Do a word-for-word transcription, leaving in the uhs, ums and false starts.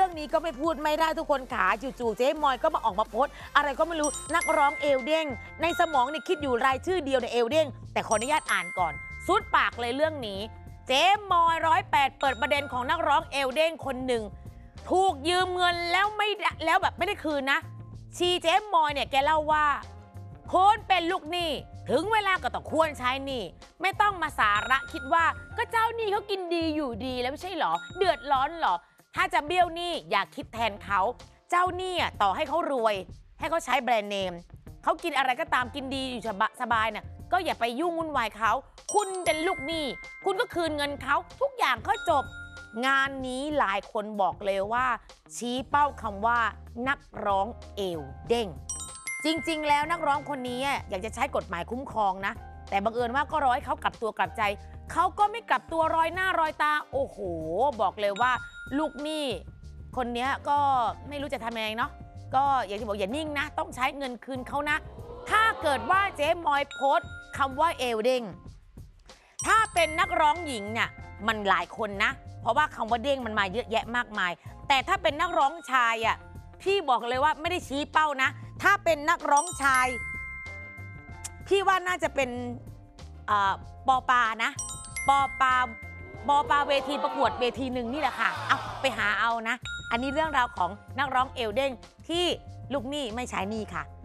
รื่องนี้ก็ไม่พูดไม่ได้ทุกคนขาจู่ๆเจ๊มอยก็มาออกมาโพสอะไรก็ไม่รู้นักร้องเอวเด้งในสมองเนี่ยคิดอยู่รายชื่อเดียวในเอวเด้งแต่ขออนุญาตอ่านก่อนสุดปากเลยเรื่องนี้เจ๊มอยร้อยแปดเปิดประเด็นของนักร้องเอวเด้งคนหนึ่งถูกยืมเงินแล้วไม่แล้วแบบไม่ได้คืนนะชีเจ๊มอยเนี่ยแกเล่าว่าโคนเป็นลูกหนี้ถึงเวลาก็ต้องควรใช้หนี้ไม่ต้องมาสาระคิดว่าก็เจ้าหนี้เขากินดีอยู่ดีแล้วไม่ใช่หรอเดือดร้อนหรอถ้าจะเบี้ยวหนี้อย่าคิดแทนเขาเจ้าหนี้ต่อให้เขารวยให้เขาใช้แบรนด์เนมเขากินอะไรก็ตามกินดีอยู่สบายเนี่ยก็อย่าไปยุ่งวุ่นวายเขาคุณเป็นลูกหนี้คุณก็คืนเงินเขาทุกอย่างก็จบงานนี้หลายคนบอกเลยว่าชี้เป้าคำว่านักร้องเอวเด้งจริงๆแล้วนักร้องคนนี้อยากจะใช้กฎหมายคุ้มครองนะแต่บังเอิญว่าก็ร้อยเขากลับตัวกลับใจเขาก็ไม่กลับตัวรอยหน้ารอยตาโอ้โหบอกเลยว่าลูกหนี้คนนี้ก็ไม่รู้จะทำยังไงเนาะก็อย่างที่บอกอย่านิ่งนะต้องใช้เงินคืนเขานะถ้าเกิดว่าเจ๊มอยโพสต์คำว่าเอวเด้งถ้าเป็นนักร้องหญิงเนี่ยมันหลายคนนะเพราะว่าคำว่าเด้งมันมาเยอะแยะมากมายแต่ถ้าเป็นนักร้องชายอ่ะพี่บอกเลยว่าไม่ได้ชี้เป้านะถ้าเป็นนักร้องชายพี่ว่าน่าจะเป็นปอปานะปอปาปอปาเวทีประกวดเวทีหนึ่งนี่แหละค่ะเอาไปหาเอานะอันนี้เรื่องราวของนักร้องเอวเด้งที่ลูกหนี้ไม่ใช้หนี้ค่ะ